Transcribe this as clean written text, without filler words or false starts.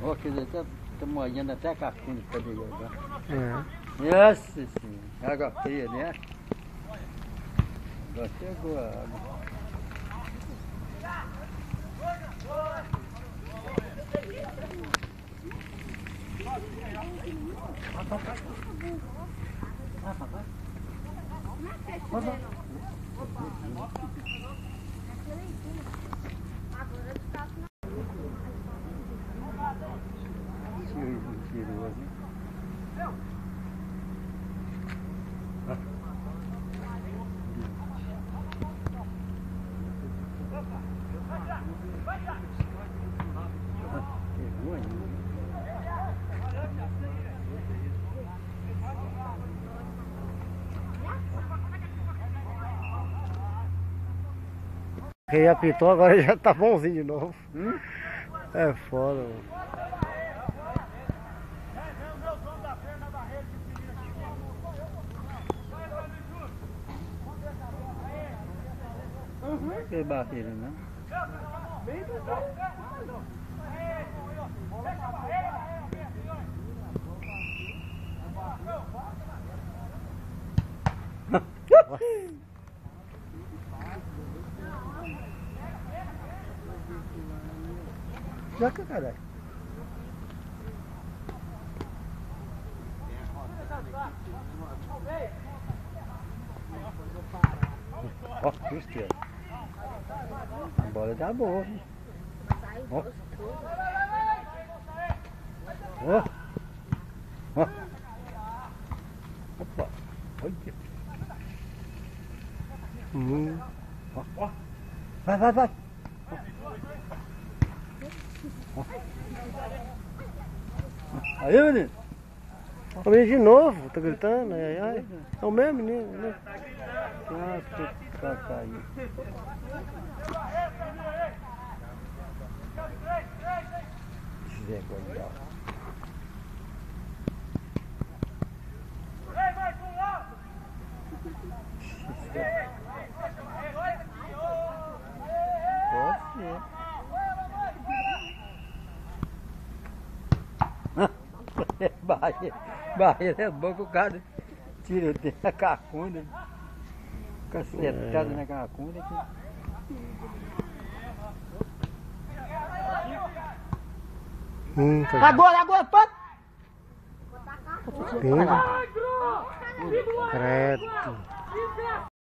Ó, quer dizer, tá molhando até a cacunda pra jogar. É. Nossa senhora, água fria, né? Agora chegou a água. Mentiroso, hein? Pegou ainda. Quem apitou agora já tá bonzinho de novo. É foda, mano. Que barreira, né? Já que caralho. Ó, besteira. A bola tá boa, hein? Ó. Ó. Ó. Opa. Olha. Ó, ó. Vai, vai, vai. Ó. Aí, menino. O menino de novo, tá gritando, ai, ai. É o mesmo menino, né? Ah, que cacaí. Vergonha. Pode ser. Barreira é bom que o cara tira a cacunda. Cacetada na cacunda. Tá. Agora, pá! Credo.